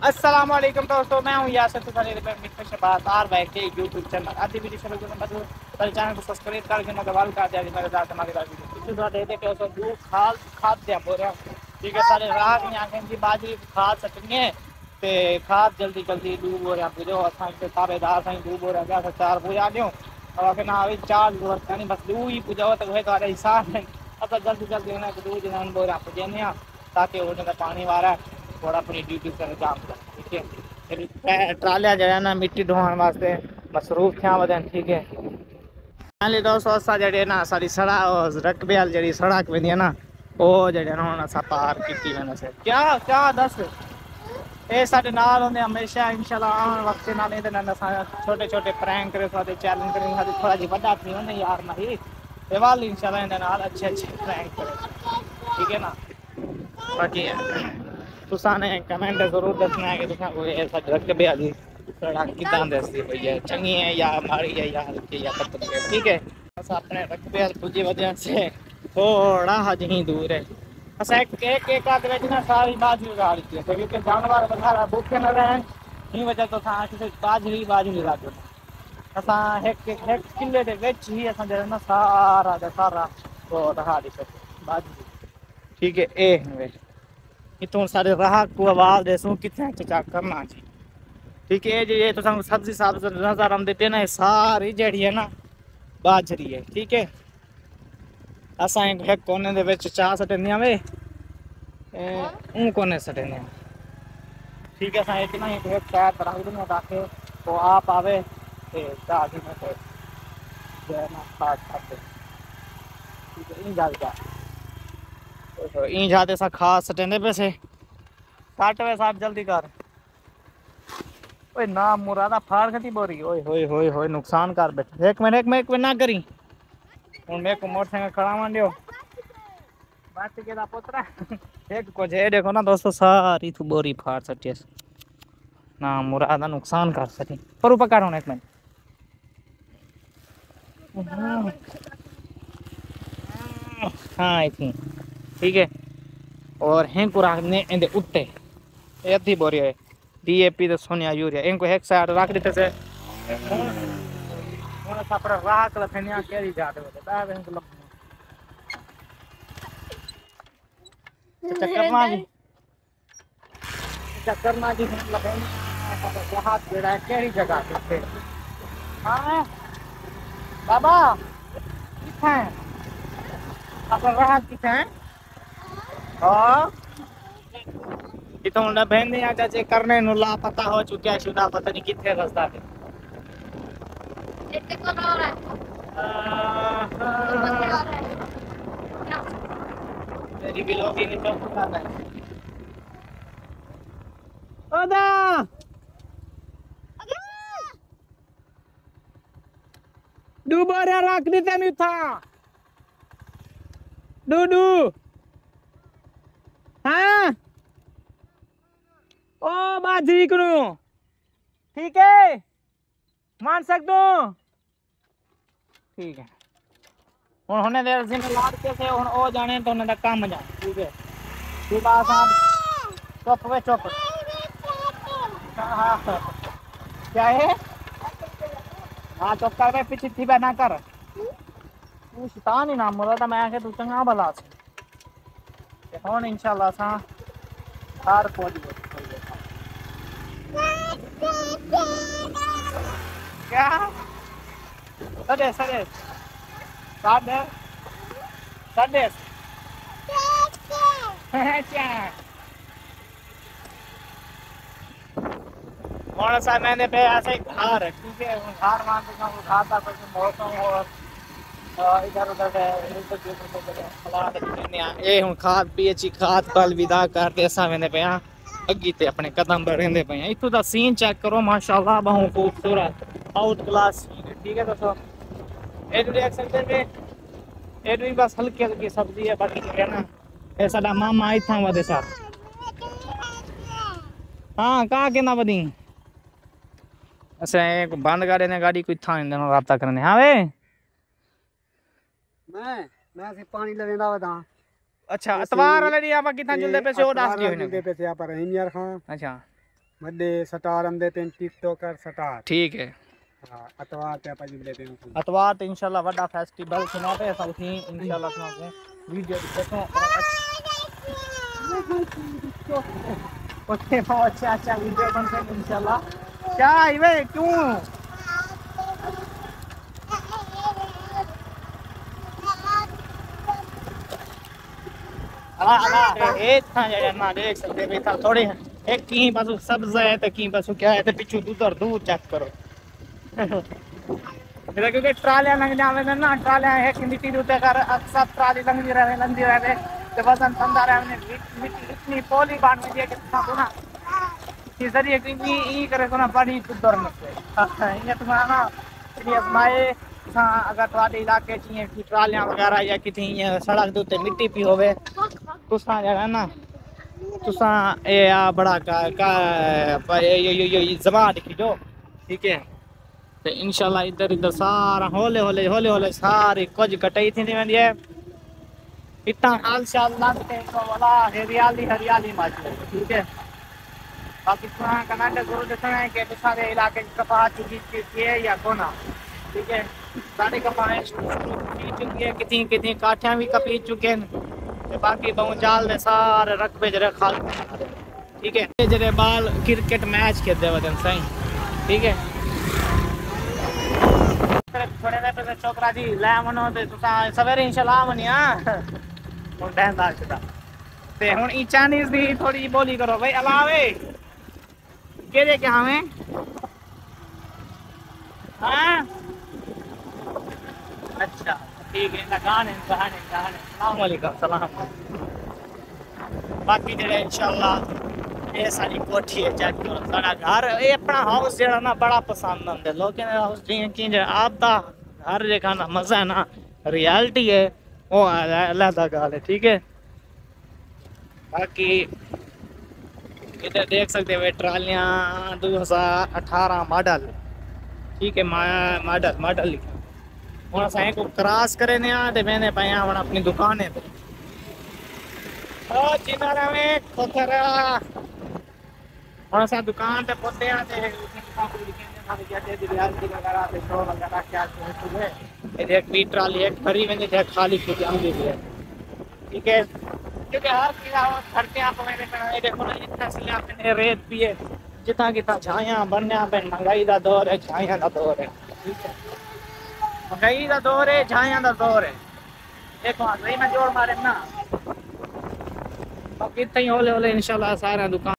अस्सलाम वालेकुम दोस्तों, मैं हूं यासिर मित्र शबादार भाई के यूट्यूब चैनल आदि वीडियो शुरू करने बदल पर चैनल को सब्सक्राइब करके ना दबाल कर दिया मेरे साथ हमारे साथ वीडियो तो दे दे के उसको दू खाल खाद दिया बोल रहा ठीक है सारे राग ने आके की बाजरी खाद सटनी ते खाद जल्दी जल्दी दू बोल रहा बुझो असा के ताबेदार साईं दू बोल रहा चार पूजा दियो और के ना अभी चार जरूरत नहीं बस दू ही पूजा तो वह तुम्हारे हिसाब है अब जल्दी जल्दी ना दू दिन बोल रहा पूजने ताकि उन्हें पानी वारा थोड़ा अपनी ड्यूटी कर काम कर ठीक है ट्रालिया जो है ना मिट्टी ढोने वास्ते मसरूफ थिया वधन ठीक है हाली दोस्तों असा जड़े ना सारी सड़क रकबे वाली जड़ी सड़क वेंदी है ना वो जड़े ना हुन असा पार कीती वेंदा से क्या क्या दस ए साडे नाल होंदे हमेशा इंशाल्लाह आने वक्त नाल इहदे नाल असा छोटे छोटे प्रैंक करे साडे चैलेंज करे साडे थोड़ा जी बड़ा थी होने यार नहीं ते वाल इंशाल्लाह इहदे नाल अच्छे अच्छे प्रैंक करे ठीक है ना बाकी तुसा ने कमेंट जरूर दसना है कि तुसा कोई ऐसा रकबे वाली सड़क किदां दसदी पई है चंगी है या माड़ी है या हल्की या पतली है ठीक है बस अपने रकबे वाली पुजी वजह से थोड़ा हज ही दूर है बस एक आध वजह ना सारी बाजरी उगा दी है क्योंकि जानवर वगैरह भूखे न रहें ई वजह तो असां किसी बाजरी लागो असां एक किले दे विच ही असां जो ना सारा दा सारा वो रहा दी बाजरी ठीक है ए इतों सारे राह को आवाज देसूं कितने चचा करना जी ठीक है ये तो सब्जी साहब नजर आते पे ना सारी जड़ी है ना बाजरी है ठीक है असा एक कोने दे विच चाह सटनिया वे कोने सटने ठीक है असा इतना ही एक शायद रख देंगे ताकि वो आप आवे ते चाह दी में तो जो है ना खास खाते ठीक है इन जाते सा खास सटेंदे पैसे काट वे साहब जल्दी कर ओए ना मुरादा फाड़ खती बोरी ओए होए होए होए नुकसान कर बैठे एक मिनट ना करी हुन मेरे को मोटरसाइकिल खड़ा मान दियो बात के दा पुत्रा एक को जे देखो ना दोस्तों सारी तू बोरी फाड़ सटी ना मुरादा नुकसान कर सकी पर पकड़ होने एक मिनट हाँ इतनी ठीक है और हेंको रखने इंदे उत्ते अद्धी बोरी है डीएपी तो सोनिया यूरिया इनको एक साइड रख देते से उन्हें सापड़ा राख लखनिया केरी जाते होते दावे इनको लब चक्करना जी मतलब हाथ बेड़ा है केरी जगह पे हाँ बाबा किथे हैं अपन राहत किथे हैं हाँ इतो ना बहन ने आजा जे करने नु लापता हो चुका है शुदा पता नहीं कितने रास्ता पे इतने को रहा है मेरी बिलोगी नहीं तो पता नहीं ओदा दोबारा रख देते नहीं था डूडू हाँ ओ बाजरी करो ठीक है मान सकते हो ठीक है हुन होने देर से लाद के से हुन ओ जाने तो उन्हें काम जा ठीक है ठीक है साहब चुप वे चुप हाँ क्या है हाँ चुप कर वे पीछे थी ना कर तू शैतान ही नाम बोला था मैं आके तू चंगा भला से हुन इंशाल्लाह सा हार पहुंच गए क्या सदे सदे सादे सदे क्या और सा मैंने पे ऐसे घर ठीक है घर मान के हम खाता कुछ मौसम और इधर उधर ये हूँ खाद पीएची खाद पल विदा करते असा मैंने पे अगी ते अपने कदम बढ़ेंदे पे इतों दा सीन चेक करो माशाल्लाह बहुत खूबसूरत आउट क्लास सीन है ठीक है दोस्तों ये देख सकते हैं ये भी बस हल्की हल्की सब्जी है बाकी है ना ये साडा मामा आई था वदे साथ हाँ कहा के ना बदी अच्छा एक बंद गाड़ी ने गाड़ी कोई था इन राब्ता करने हाँ वे मैं से पानी लेवेंदा वदा अच्छा अतवार वाले दी आप कितना जुलदे पे से ओ डास दियो जुलदे पे से आप रहीम यार खां अच्छा वॾे स्टार अंदे ते टिकटॉकर स्टार। ठीक है। हाँ अतवार ते अपन मिले थे। अतवार ते इंशाल्लाह वड़ा फेस्टिवल थींदो पे असां उथी इंशाल्लाह तव्हांखे वीडियो ॾिसो ओके बहुत अच्छा वीडियो बनते इंशाल्लाह। क्या इवे क्यों था ना देख सकते भाई था थोड़े एक की पासो सब्ज है तो की पासो क्या है तो पिछू दूर दूर चेक करो क्योंकि ट्रालियां लंघ जावे ना ट्रालियां एक मिट्टी उते कर सब ट्राली लंघी रहे तो वजन कंदा रहे मिट्टी इतनी पोली बाण में जे कि ना कि जरिए कि ई करे को ना बड़ी दूर में ये तुम्हारा ना ये आजमाए अगर थोड़े इलाके च ट्रालियां वगैरह या कितनी सड़क दे मिट्टी पी होवे तुसा जगह ना तुसा ए आ बड़ा का ये जमा लिखी दो ठीक है तो इंशाल्लाह इधर इधर सारा होले होले होले होले सारी कुछ कटाई थी वेंदी है इतना हाल शाल लगते तो वाला हरियाली हरियाली माची ठीक है। बाकी तुसा कनाडा जरूर देखना है कि सारे इलाके कपास चुकी है या कोना ठीक है सारे कपास पी चुकी है कितनी कितनी काठियां भी कपी चुके हैं बाकी बहुचाल ने सारे रकबे जरे खाल ठीक है जरे बाल क्रिकेट मैच खेलते वजन सही ठीक है थोड़े देर छोकरा जी लै मनो ते तुसा सवेरे इंशाल्लाह मनी हां हुन डंदा छदा ते हुन ई चाइनीज दी थोड़ी बोली करो भाई अलावे केदे क्या हमें हां अच्छा ठीक है लगाने गाने गाने अस्सलाम वालेकुम सलाम बाकी जरा इंशाल्लाह ये सारी कोठी है चेक करो सारा घर ये अपना हाउस जेड़ा ना बड़ा पसंद आंदे लोगों ने हाउस जी जे आपदा घर देखा ना मजा है ना रियलिटी है वो अलग गल है ठीक है। बाकी इधर देख सकते हो ट्रालियां 2018 मॉडल ठीक है मॉडल मॉडल लिखा हुन असां को क्रॉस करे ने ते मैंने पाया हुन अपनी दुकान है ओ चिनारा में खोखरा हुन असां दुकान पे पहुंचे आ ते हमारे क्या दे रियलिटी वगैरह पे शो वगैरह क्या है ये एक भी ट्राली एक भरी में जे खाली छुट्टी हम दे दिया ठीक है क्योंकि हर चीज घर पे आप मैंने देखो ना इतना स्लैब में रेत भी है जितना कितना छाया बनया पे महंगाई का दौर है छाया का दौर है ठीक है महंगाई का दौर है छाया का दौर है देखो सही में जोड़ मारे ना बाकी इतना ही होले होले इंशाल्लाह सारा दुकान